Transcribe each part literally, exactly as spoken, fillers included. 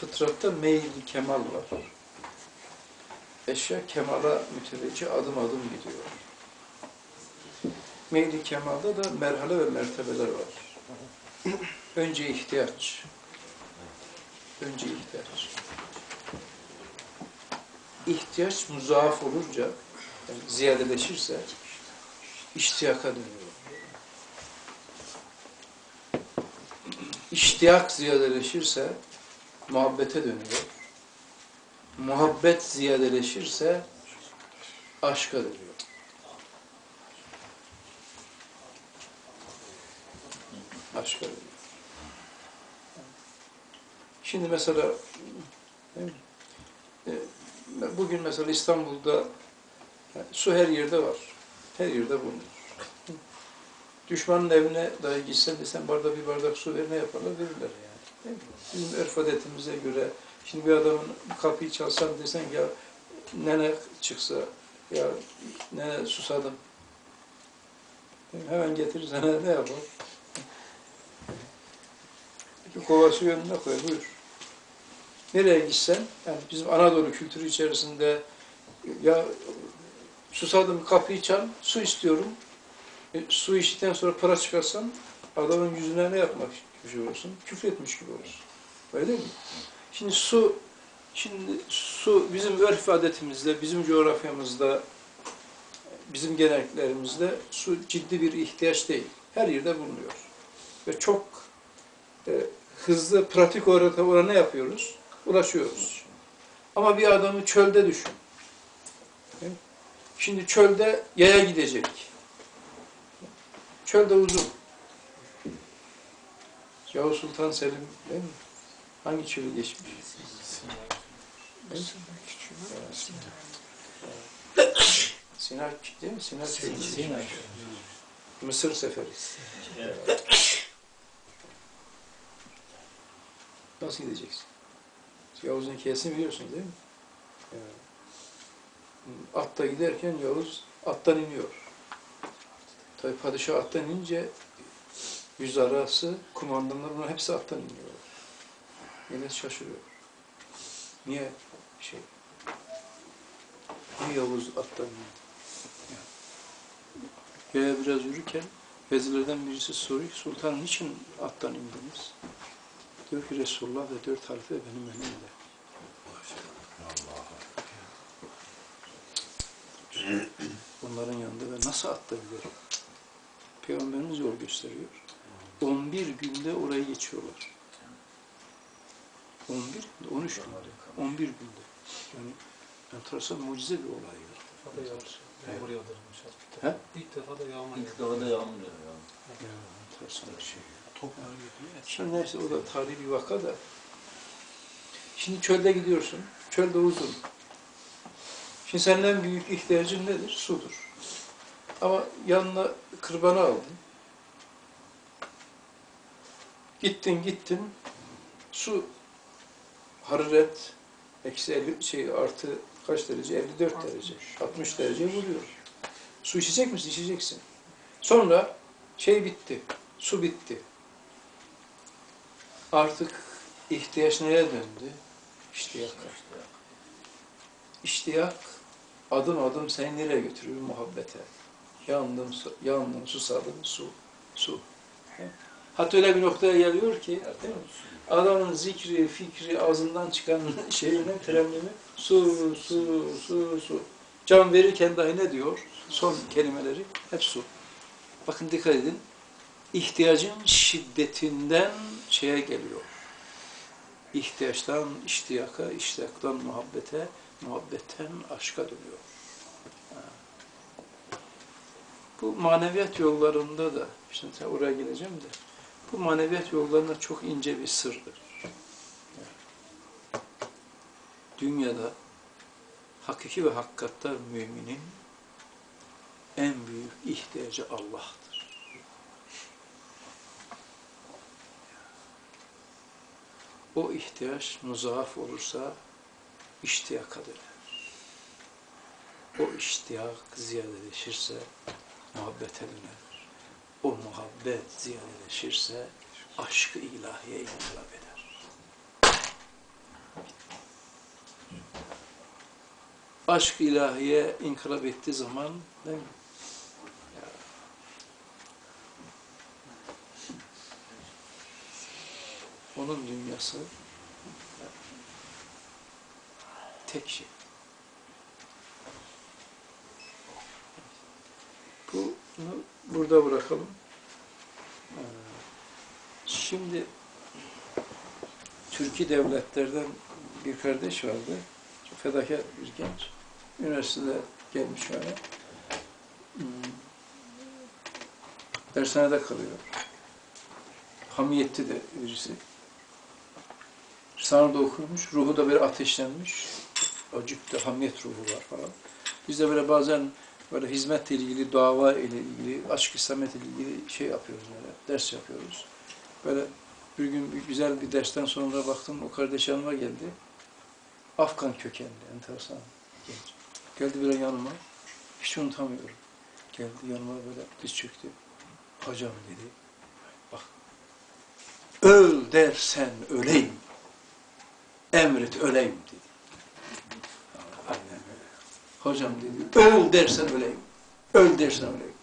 fıtratta meyil kemal var. Eşya kemala mütevecci adım adım gidiyor. Meyil kemalda da merhale ve mertebeler var. Önce ihtiyaç. Önce ihtiyaç. İhtiyaç muzaaf olunca, yani ziyadeleşirse iştiyaka dönüyor. İştiyak ziyadeleşirse muhabbete dönüyor. Muhabbet ziyadeleşirse aşka dönüyor. Aşka dönüyor. Şimdi mesela bugün mesela İstanbul'da yani su her yerde var. Her yerde bulunur. Düşmanın evine dahi gitsen desen bardak bir bardak su ver, ne yaparlar? Verirler yani. Bizim örf adetimize göre şimdi bir adamın kapıyı çalsan desen ya nene çıksa, ya nene susadım. Hemen getirir sana, ne yapar? Bir kova su önüne koy, buyur. Nereye gitsen, yani bizim Anadolu kültürü içerisinde ya susadım, kapıyı çal, su istiyorum. E, su içtikten sonra para çıkarsan adamın yüzüne ne yapmak gibi olursun? Küfür etmiş gibi olursun. Öyle değil mi? Şimdi su, şimdi su bizim örf adetimizde, bizim coğrafyamızda, bizim geleneklerimizde su ciddi bir ihtiyaç değil. Her yerde bulunuyor. Ve çok e, hızlı, pratik olarak ona ne yapıyoruz? Ulaşıyoruz. Ama bir adamı çölde düşün. Şimdi çölde yaya gidecek. Çölde uzun. Yavuz Sultan Selim değil mi? Hangi çölü geçmiş? Sina değil mi? Sina çölü. Sina. Mısır seferi. Nasıl gideceksin? Yavuz'un hikayesini biliyorsun değil mi? Evet. Atta giderken Yavuz attan iniyor. Tabi padişah attan inince yüz arası kumandanlar bunlar hepsi attan iniyor. Millet şaşırıyor. Niye şey? Niye Yavuz attan indi? Göğe biraz yürürken vezirlerden birisi soruyor ki sultanım niçin attan indiniz? Diyor ki Resulullah ve dört halife benim önümde. Onların yanında ve nasıl atta giderim? Peygamberimiz yol gösteriyor. on bir günde orayı geçiyorlar. on bir, on üç günde. on bir günde. Yani enteresan mucize bir olay. İlk defa da yağmur, yağmur yağdırmış. He? İlk defa da yağmur İlk defa da yağmur yağıyor. Ya, enteresan bir şey. Şimdi neyse o da tarihi bir vaka da. Şimdi çölde gidiyorsun. Çölde uzun. Şimdi senin en büyük ihtiyacın nedir? Sudur. Ama yanına kırbanı aldın. Gittin gittin. Su hararet eksi elli şey artı kaç derece? elli dört derece. altmış derece vuruyor. Su içecek misin? İçeceksin. Sonra şey bitti. Su bitti. Artık ihtiyaç neye döndü? İştiyaka. İştiyak adım adım seni nereye götürüyor? Muhabbete. Yandım, yandım, susadım, su, su. Hatta öyle bir noktaya geliyor ki, değil mi? Adamın zikri, fikri, ağzından çıkan şeyine, terennümü, su, su, su, su. Can verirken dahi ne diyor? Son kelimeleri hep su. Bakın dikkat edin. İhtiyacın şiddetinden şeye geliyor. İhtiyaçtan iştiyaka, iştiyaktan muhabbete, muhabbetten aşka dönüyor. Bu maneviyat yollarında da, işte oraya geleceğim de, bu maneviyat yollarında çok ince bir sırdır. Dünyada hakiki ve hakikatte müminin en büyük ihtiyacı Allah'tır. O ihtiyaç muzaaf olursa iştiyaka döner. O iştiyak ziyadeleşirse muhabbete döner. O muhabbet ziyadeleşirse aşk-ı ilahiye inkılap eder. aşk ilahiye inkılap ettiği zaman, değil mi? Ya. Onun dünyası tek şey. Bunu burada bırakalım. Şimdi Türkiye devletlerden bir kardeş vardı. Çok fedakar bir genç. Üniversitede gelmiş öyle. Hmm. Dershanede kalıyor. Hamiyetli de birisi. Risale'de okurmuş. Ruhu da böyle ateşlenmiş. Acıktı, hamiyet ruhu var falan. Biz de böyle bazen böyle hizmetle ilgili, dava ile ilgili, aşk İslamiyet ile ilgili şey yapıyoruz böyle, ders yapıyoruz. Böyle bir gün bir güzel bir dersten sonra baktım, o kardeş yanıma geldi. Afgan kökenli, enteresan genç. Geldi böyle yanıma, hiç unutamıyorum. Geldi yanıma böyle diz çöktü. Hocam dedi, bak, öl dersen öleyim, emret öleyim dedi. Aynen öyle. Hocam dedi, öl dersen öleyim, öl dersen öleyim.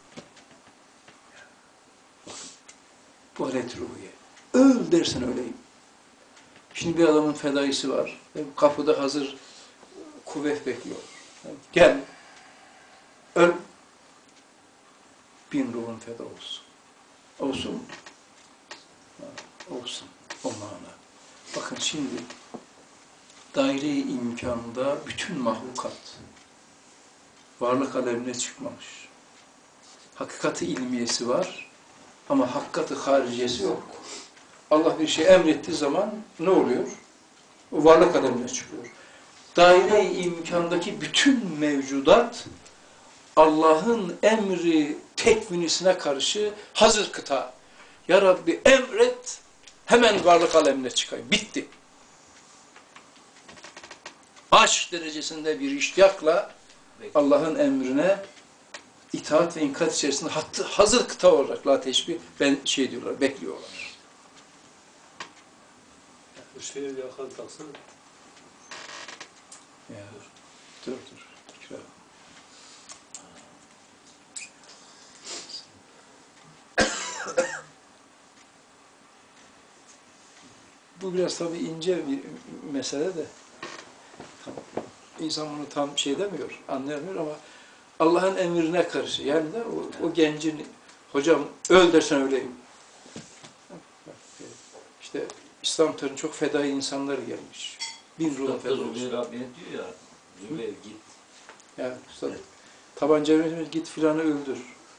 Bakın, bu halet ruhiye. Öl dersen öleyim. Şimdi bir adamın fedaisi var. Kapıda hazır kuvvet bekliyor. Gel. Öl. Bin ruhun feda olsun. Olsun. Olsun. O mana. Bakın şimdi daire-i imkanda bütün mahlukat varlık alemine çıkmamış. Hakikati ilmiyesi var ama hakikati hariciyesi yok. Allah bir şey emrettiği zaman ne oluyor? O varlık alemine çıkıyor. Daire-i imkandaki bütün mevcudat Allah'ın emri tekvinisine karşı hazır kıta. Ya Rabbi emret, hemen varlık alemine çıkayım. Bitti. Aşk derecesinde bir iştiyakla Allah'ın emrine itaat ve inkat içerisinde hattı, hazır kıta olarak la teşbih ben şey diyorlar, bekliyorlar. Şöyle bir yakal taksana. Ya, dur dur. İkram. Bu biraz tabii ince bir mesele de. İnsan bunu tam şey demiyor, anlayamıyor ama Allah'ın emrine karşı, yani de o, o gencin, hocam öl dersen öleyim. İşte İslam tarihinin çok fedai insanları gelmiş. Bin ruhun feda olsun. Zübeyir abi diyor ya, Zübeyir git. Yani üstad, tabancayı vermiş, git filanı öldür.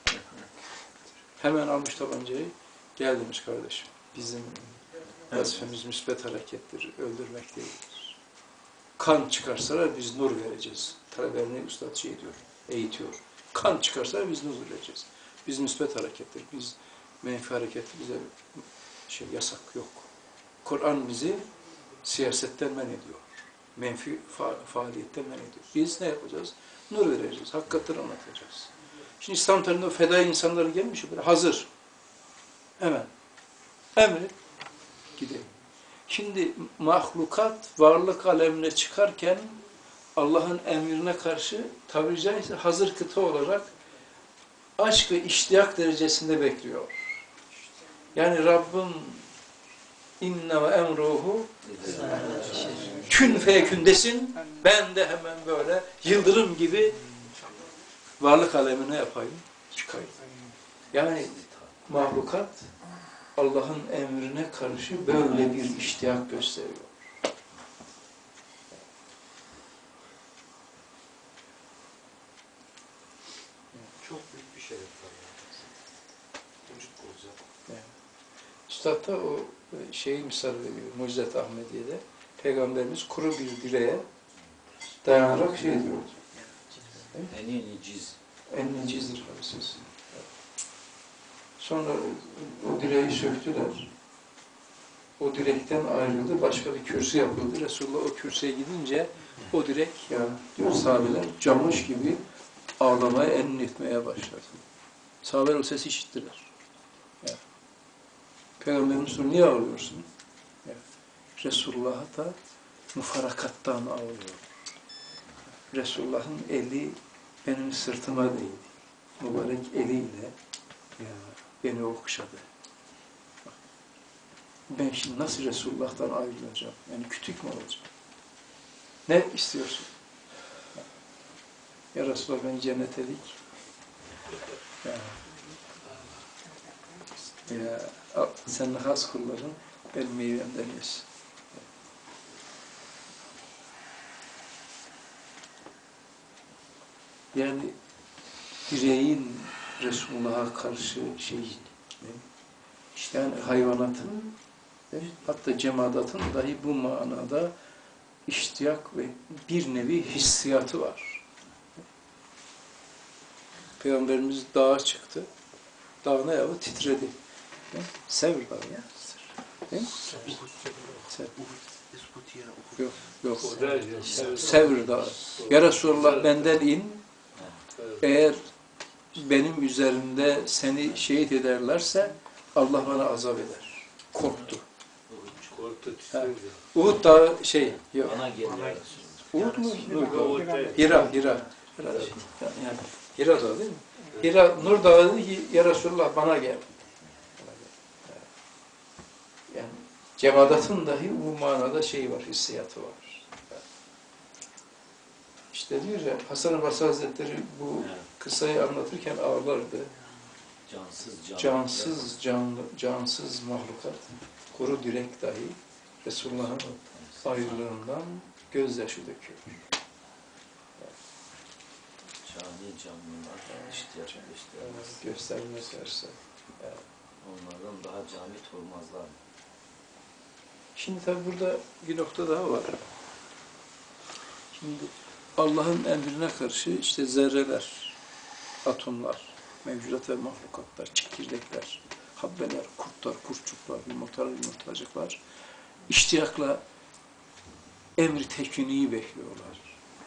Hemen almış tabancayı, gel demiş kardeşim. Bizim vazifemiz müsbet harekettir, öldürmek değildir. Kan çıkarsalar biz nur vereceğiz. Talebelerini üstad şey diyor, eğitiyor. Kan çıkarsalar biz nur vereceğiz. Biz müsbet harekettir, biz menfi harekettir, bize şey yasak yok. Kur'an bizi siyasetten men ediyor. Menfi fa faaliyetten men ediyor. Biz ne yapacağız? Nur vereceğiz, hakikatleri anlatacağız. Şimdi İslam tarihinde fedai insanlar gelmiş, böyle hazır. Hemen. Emret. Gidelim. Şimdi mahlukat varlık alemine çıkarken Allah'ın emrine karşı tabiri caizse hazır kıta olarak aşk ve iştiyak derecesinde bekliyor. Yani Rabbim inne ve emruhu kün feyekündesin, ben de hemen böyle yıldırım gibi varlık alemine yapayım, çıkayım. Yani mahlukat Allah'ın emrine karşı böyle bir iştiyak gösteriyor. Çok büyük bir şey yapar. Çocuk olacak. Yani. Üstad da o şeyi misal veriyor, Mucize-i Ahmediye'de. Peygamberimiz kuru bir direğe dayanarak şey diyordu. En neciz. En necizdir hadisiz. Sonra o direği söktüler. O direkten ayrıldı, başka bir kürsü yapıldı. Resulullah o kürsüye gidince o direk, ya diyor sahabeler, camış gibi ağlamaya, ennin etmeye başladı. Sahabeler o sesi işittiler. Ya. Peygamberimiz soruyor, niye ağlıyorsun? Ya. Resulullah'a da mufarakattan ağlıyor. Resulullah'ın eli benim sırtıma değdi. Mübarek eliyle ya, beni okşadı. Ben şimdi nasıl Resulullah'tan ayrılacağım? Yani kütük mü olacağım? Ne istiyorsun? Ya Resulullah beni cennete dik. Ya, ya senin has kulların benim meyvemden yesin. Yani bireyin Resulullah'a karşı şey, yani hayvanatın, hatta cemaatın dahi bu manada iştiyak ve bir nevi hissiyatı var. Peygamberimiz dağa çıktı. Dağ ne yaptı? Titredi. Sevr dağı ya. Değil mi? Sevr. Yok, yok. Sevr dağı. Ya Resulullah benden in. Eğer benim üzerimde seni şehit ederlerse Allah bana azap eder. Korktu. Korktu. Uhud dağı şey yok. Bana geliyor. Uhud mu? Nur dağı. Hira, Hira. Hira. Yani Hira dağı değil mi? Hira, Nur dağı dedi ki ya Resulullah bana gel. Yani cemaatın dahi bu manada şey var, hissiyatı var. İşte diyor ya, Hasan-ı Basri Hazretleri bu kıssayı anlatırken ağlardı. Cansız, canlı. Cansız, canlı, cansız mahlukat, kuru direk dahi Resulullah'ın ayrılığından gözyaşı döküyor. Cani canlılar, iştiyar, iştiyar. Göstermezlerse. Yani. Onlardan daha camit olmazlar. Şimdi tabi burada bir nokta daha var. Şimdi Allah'ın emrine karşı işte zerreler, atomlar, mevcudat ve mahlukatlar, çekirdekler, habbeler, kurtlar, kurtçuklar, yumurtalar, yumurtacıklar iştiyakla emri tekviniyi bekliyorlar.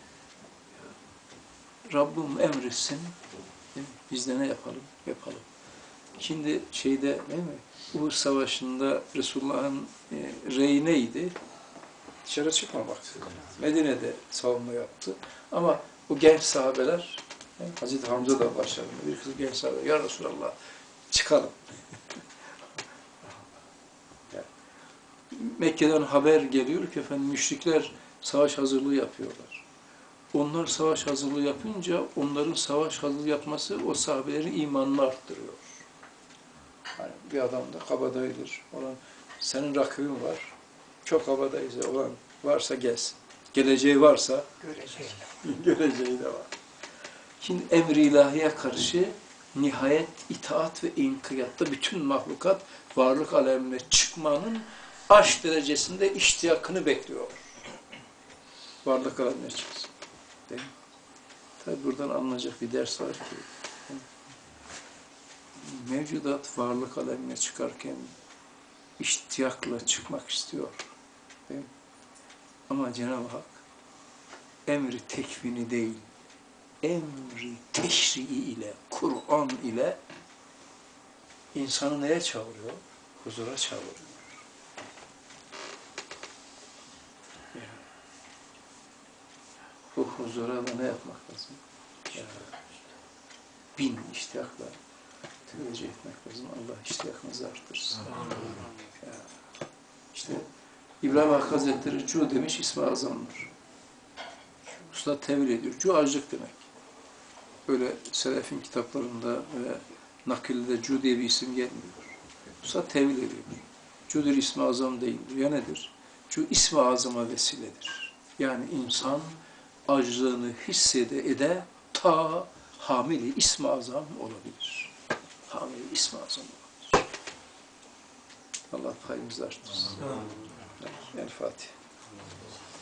Rabbim emretsin, biz de ne yapalım? Yapalım. Şimdi şeyde değil mi? Uhud Savaşı'nda Resulullah'ın e, reyi neydi? Dışarı çıkmamak. Medine'de savunma yaptı. Ama bu genç sahabeler, yani Hazreti Hamza da başlarında bir kız genç sahabe, ya Resulallah çıkalım. Yani, Mekke'den haber geliyor ki efendim müşrikler savaş hazırlığı yapıyorlar. Onlar savaş hazırlığı yapınca onların savaş hazırlığı yapması o sahabelerin imanını arttırıyor. Yani bir adam da kabadayıdır. Onun, senin rakibin var. Çok kabadayısı olan varsa gelsin. Geleceği varsa Göreceği. göreceği de var. Şimdi emri ilahiye karşı nihayet itaat ve inkiyatta bütün mahlukat varlık alemine çıkmanın aşk derecesinde iştiyakını bekliyor. Varlık alemine çıksın. Değil mi? Tabi buradan alınacak bir ders var ki mevcudat varlık alemine çıkarken iştiyakla çıkmak istiyor. Değil mi? Ama Cenab-ı Hak emri tekvini değil, emri teşrii ile, Kur'an ile insanı neye çağırıyor? Huzura çağırıyor. Yani, bu huzura da ne yapmak lazım? Yani, bin iştiyakla teveccüh etmek lazım. Allah iştiyakınızı arttırsın. Yani, işte İbrahim Hakkı Hazretleri cu demiş, ismi azamdır. Usta tevil ediyor. Cu açlık demek. Böyle selefin kitaplarında ve nakilde cu diye bir isim gelmiyor. Usta tevil ediyor. Cu'dur ismi azam değildir. Ya nedir? Cu ismi azama vesiledir. Yani insan açlığını hissede ede ta hamili ismi azam olabilir. Hamili ismi azam olabilir. Allah payımızı arttırsın. El Fatiha.